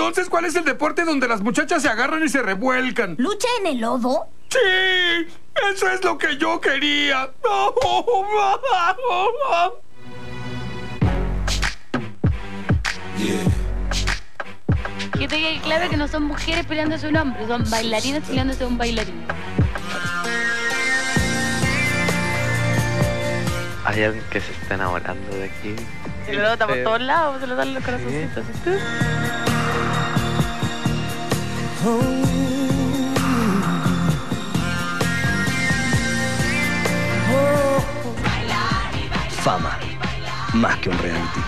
Entonces, ¿cuál es el deporte donde las muchachas se agarran y se revuelcan? ¿Lucha en el lodo? ¡Sí! ¡Eso es lo que yo quería! Que te quede claro que no son mujeres peleándose un hombre, son bailarinas peleándose un bailarín. Hay alguien que se está enamorando de aquí. Se lo nota por todos lados, se lo dan los corazoncitos. ¿Sí? Fama, más que un reality.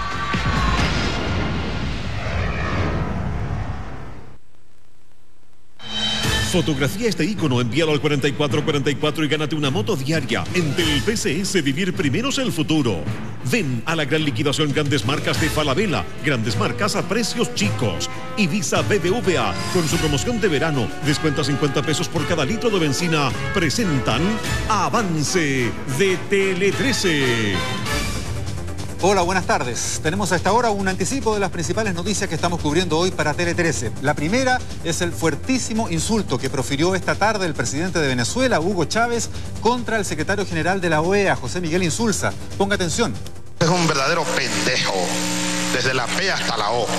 Fotografía este icono, envíalo al 4444 y gánate una moto diaria. En PSS Vivir Primero es el futuro. Ven a la gran liquidación Grandes Marcas de Falabella. Grandes Marcas a precios chicos. Ibiza BBVA, con su promoción de verano, descuenta 50 pesos por cada litro de benzina. Presentan Avance de Tele 13. Hola, buenas tardes. Tenemos a esta hora un anticipo de las principales noticias que estamos cubriendo hoy para Tele 13. La primera es el fuertísimo insulto que profirió esta tarde el presidente de Venezuela, Hugo Chávez, contra el secretario general de la OEA, José Miguel Insulza. Ponga atención. Es un verdadero pendejo, desde la P hasta la O.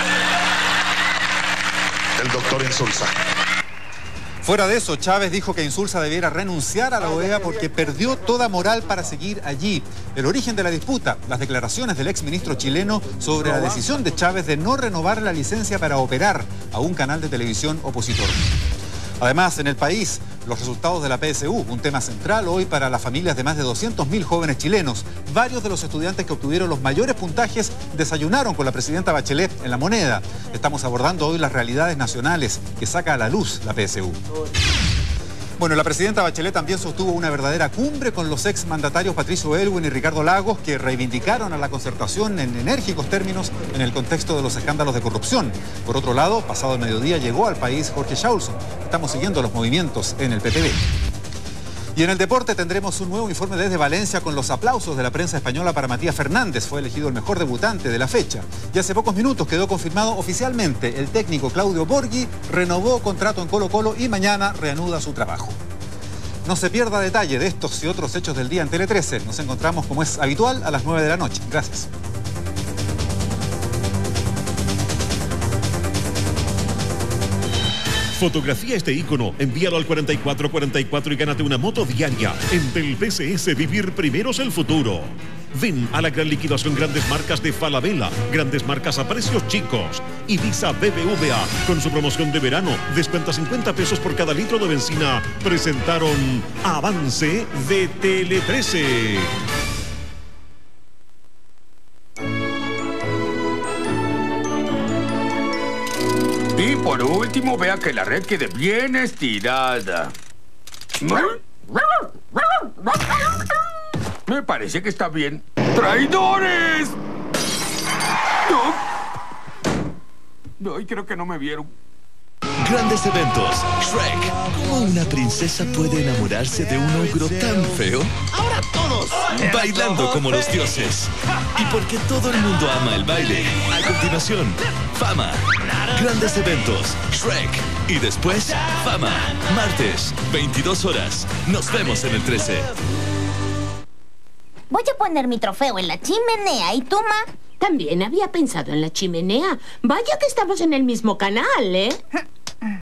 El doctor Insulza. Fuera de eso, Chávez dijo que Insulza debiera renunciar a la OEA porque perdió toda moral para seguir allí. El origen de la disputa, las declaraciones del exministro chileno sobre la decisión de Chávez de no renovar la licencia para operar a un canal de televisión opositor. Además, en el país, los resultados de la PSU, un tema central hoy para las familias de más de 200.000 jóvenes chilenos. Varios de los estudiantes que obtuvieron los mayores puntajes desayunaron con la presidenta Bachelet en La Moneda. Estamos abordando hoy las realidades nacionales que saca a la luz la PSU. Bueno, la presidenta Bachelet también sostuvo una verdadera cumbre con los exmandatarios Patricio Aylwin y Ricardo Lagos, que reivindicaron a la concertación en enérgicos términos en el contexto de los escándalos de corrupción. Por otro lado, pasado el mediodía llegó al país Jorge Schaulson. Estamos siguiendo los movimientos en el PPD. Y en el deporte tendremos un nuevo informe desde Valencia con los aplausos de la prensa española para Matías Fernández. Fue elegido el mejor debutante de la fecha. Y hace pocos minutos quedó confirmado oficialmente. El técnico Claudio Borghi renovó contrato en Colo-Colo y mañana reanuda su trabajo. No se pierda detalle de estos y otros hechos del día en Tele 13. Nos encontramos como es habitual a las 9 de la noche. Gracias. Fotografía este icono, envíalo al 4444 y gánate una moto diaria. En PSS Vivir Primero es el futuro. Ven a la gran liquidación Grandes Marcas de Falabella. Grandes Marcas a precios chicos. Ibiza BBVA, con su promoción de verano, descuenta 50 pesos por cada litro de benzina. Presentaron Avance de Tele 13. Y por último, vea que la red quede bien estirada. Me parece que está bien. ¡Traidores! No, creo que no me vieron. Grandes eventos. Shrek. ¿Cómo una princesa puede enamorarse de un ogro tan feo? ¡Ahora todos! Bailando como los dioses. Y porque todo el mundo ama el baile. A continuación, Fama. Grandes eventos. Shrek. Y después, Fama. Martes, 22 horas. Nos vemos en el 13. Voy a poner mi trofeo en la chimenea. ¿Y tú, Ma? También había pensado en la chimenea. Vaya que estamos en el mismo canal, ¿eh?